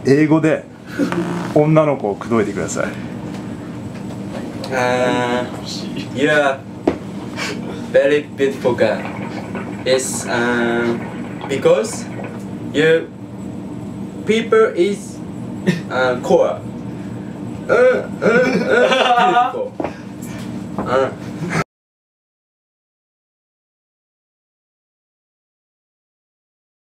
英語で女の子を口説いてください。 You're very beautiful girl. It's because you people is cool. Beautiful.